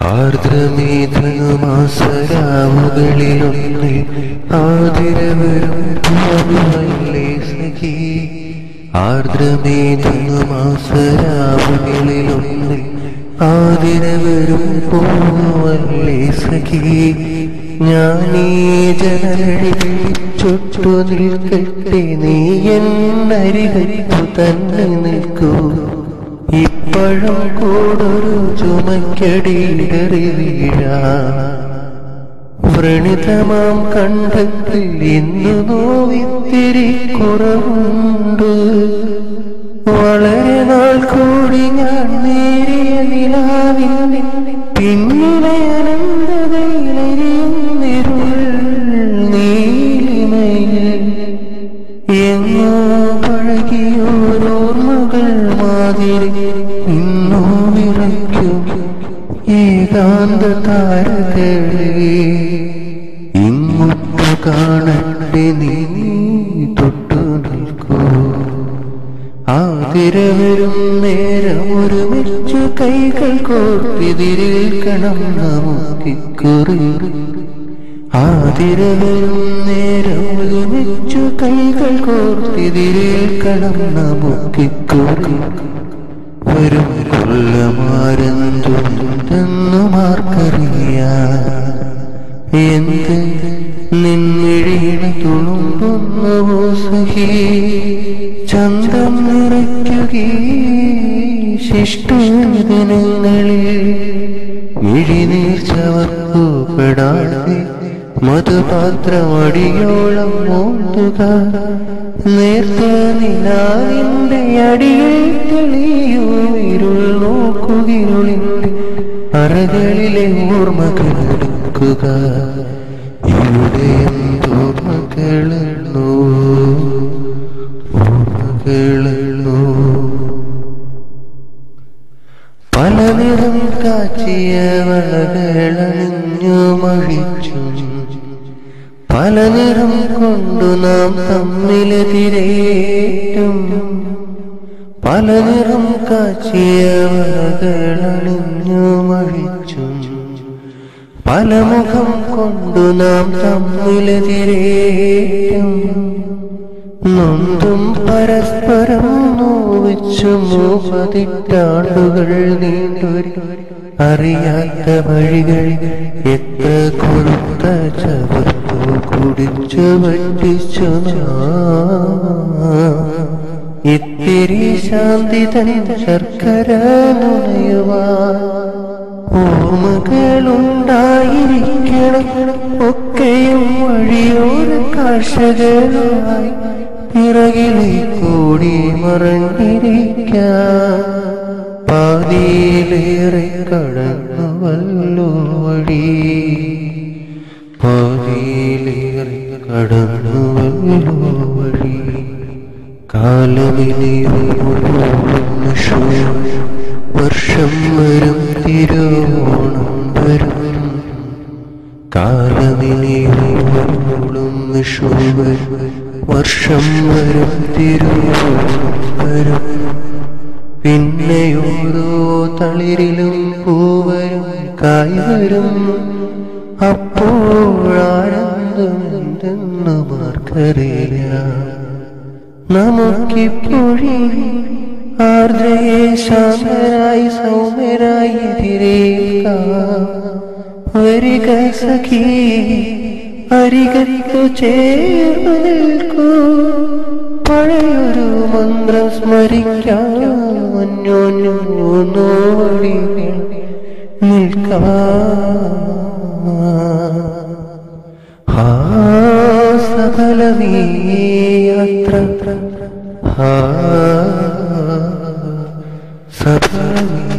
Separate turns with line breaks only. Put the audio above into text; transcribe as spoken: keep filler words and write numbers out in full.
ആർദ്രമേധനുമാസരാവുകളിലൊന്നിൽ ആതിരവരും പൂവല്ലേ സഖി. ആർദ്രമേധനുമാസരാവുകളിലൊന്നിൽ ആതിരവരും പൂവല്ലേ സഖി. ഞാനീ ജനലഴി ചുട്ടു നിൽക്കട്ടെ, നീ എന്നരികത്തു തന്നെ നിൽക്കൂ. ഇപ്പഴം കൂടൊരു ചുമക്കടിയിടറി വീഴാ. വ്രണിതമാം കണ്ടത്തിൽ ഇന്നു നോവിത്തിരി കുറവുണ്ട്. വളരെ നാൾ കൂടി ഞാൻ നേരിയ നിലാവിൽ പിന്നിലെ അനന്തതയിലെരിയുന്നിരുൾ നീലിമയിൽ എങ്ങോ പഴകിയോരോർമ്മകൾ മാതിരി ഇന്നോ വിറയ്ക്കും ഏകാന്ത താരകളെ. ഇങ്ങോട്ടു കാണട്ടെ, നീ തൊട്ടു നിൽക്കൂ. ആതിരവരും നേരം ഒരുമിച്ചു കൈകൾ കോർത്തിതിരിൽക്കണം നമുക്കിക്കുറി. ആതിരവരും നേരം ഒരുമിച്ചു കൈകൾ കോർത്തിതിരിൽക്കണം നമുക്കിക്കുറി. വരും കൊല്ലമാരെന്തുമെന്തെന്നുമാർക്കറിയാം. എന്ത് നിൻമിഴിയിട തുളുമ്പുന്നുവോ സഖി. ചന്തം നിറയ്ക്കുകീ ശിഷ്ടദിനങ്ങളിൽ മിഴിനീർ ചവർപ്പുപെടാതെ മധുപാത്രമടിയോളം മോന്തുക. നേർത്ത നിലാവിന്റെ അടിയിൽ തെളിയൂ ഇരുൾ നോക്കുകയിരുളിന്റെ അറകളിലെ ഓർമ്മകൾ എടുക്കുക. ഇവിടെ എന്തോർമ്മകളെന്നോ ഓർമ്മകളെന്നോ. പല നിറം കാച്ചിയ വളകളണിഞ്ഞു മഴിച്ചു. പല നിറം കൊണ്ടു നാം തമ്മിലെതിരേറ്റും. പല നിറം കാച്ചിയ വളകളണിഞ്ഞു മഴിച്ചു. പല മുഖം കൊണ്ടു നാം തമ്മിലെതിരേറ്റും. നൊന്തും പരസ്പരം നോവിച്ചു പതിറ്റാണ്ടുകൾ നീണ്ടൊരു അറിയാത്ത വഴികൾ. എത്ര കൊഴുത്ത ചവർപ്പു കുടിച്ചു വറ്റിച്ചു ഇത്തിരി ശാന്തി തൻ ശർക്കര നുണയുവാൻ. ഓർമ്മകളുണ്ടായിരിക്കണം ഒക്കെയും വഴിയോര കാഴ്ചകളായി പിറകിലെ കൂടി മറഞ്ഞിരിക്കാം. പാതിയിലേറെ കടന്നുവല്ലോ വഴി, പാതിയിലേറെ കടന്നുവല്ലോ വഴി. കാലമിനേറിയൊരു വർഷം വരും തിരുവോണം വരും. കാലമിനേറിയോളം വിഷു വരും, വർഷം വരും തിരുവോണം വരും. പിന്നെയോരോ തളിരിലും പൂവരും കായ് വരും. അപ്പോഴാനന്ദമെന്തെന്നു മാർക്കറിയാം. നമുക്കിപ്പോഴേ ആർദ്രയെ ശാന്തരായി സൗമ്യരായി എതിരേൽക്കാം. വരിക സഖി, അരികത്തു ചേർന്നു നിൽക്കൂ. പഴയൊരു മന്ത്രം സ്മരിക്കാം, അന്യോന്യം നോവടികൾ നിൽക്കാം. ഹാ സഫലമീ യാത്ര, ഹാ സഫലമീ